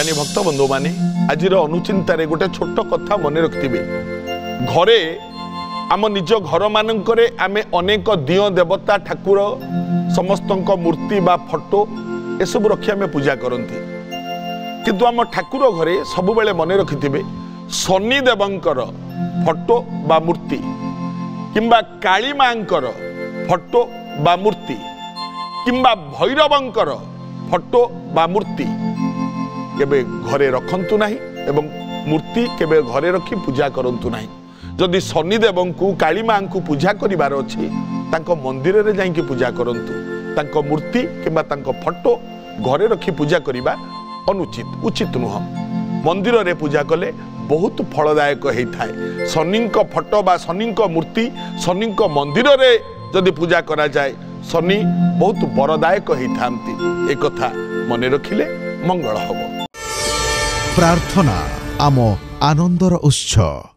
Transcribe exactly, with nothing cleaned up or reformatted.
জ্ঞାନୀ भक्त बंधु माने आज अनुचिंतार गोटे छोट कथा मन रखिथे घरे आम निज घर मानकरे आमे अनेक दिय देवता ठाकुर समस्त मूर्ति बा फोटो एसबू रखी आम पूजा करती किंतु आम ठाकुर घरे सब बेले मन रखिथे शनि देवंकर फोटो बा मूर्ति किंबा काली मांकर फोटो बा मूर्ति किंबा भैरवंकर फोटो बा मूर्ति केबे घरे रखंतु नाही एवं मूर्ति केबे घरे रखी पूजा करंतु नाही। जदि शनिदेव को काली मां को पूजा करिवार अछि तांको मंदिर रे जाई के पूजा करंतु तांको मूर्ति किंबा तांको फोटो घरे रखी पूजा करिबा अनुचित उचित नुह। मंदिर रे पूजा कले बहुत फलदायक होता शनि फोटो बा शनि मूर्ति शनि मंदिर रे जदि पूजा करा जाए शनि बहुत बरदायक होता एक कथा मन रखिले मंगल हब। प्रार्थना आम आनंदर उत्स।